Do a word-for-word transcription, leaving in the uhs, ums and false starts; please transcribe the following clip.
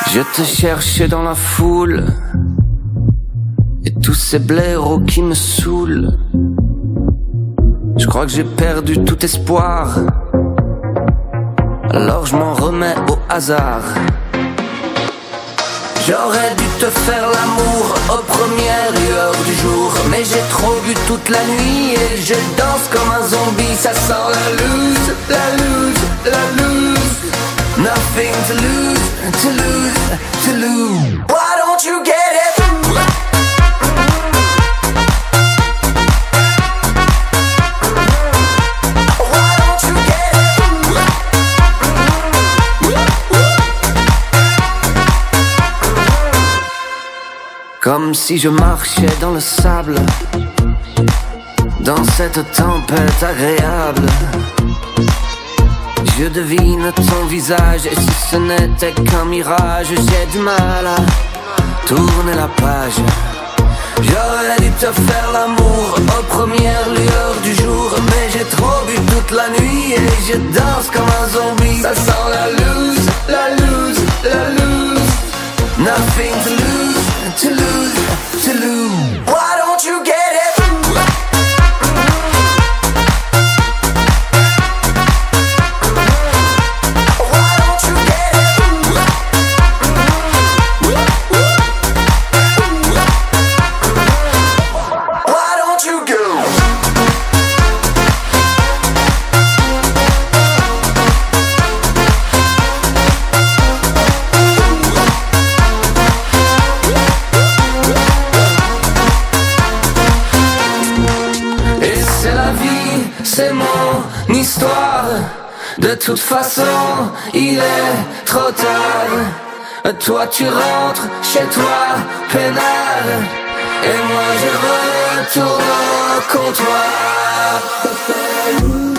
Je te cherchais dans la foule et tous ces blaireaux qui me saoulent. Je crois que j'ai perdu tout espoir, alors je m'en remets au hasard. J'aurais dû te faire l'amour aux premières lueurs du jour, mais j'ai trop bu toute la nuit et je danse comme un zombie. Ça sent la loose, la loose, la loose. Nothing to lose, to lose, to lose. Why don't you get it? Comme si je marchais dans le sable, dans cette tempête agréable. Je devine ton visage et si ce n'était qu'un mirage, j'ai du mal à tourner la page. J'aurais dû te faire l'amour aux premières lueurs du jour, mais j'ai trop bu toute la nuit et je danse comme un zombie. Ça sent la loose, la loose, la loose. Nothing to lose, to lose, to lose. Why don't you get it? Why don't you get it? Why don't you go? C'est mon histoire. De toute façon, il est trop tard. Toi tu rentres chez toi, peinard, et moi je retourne au comptoir.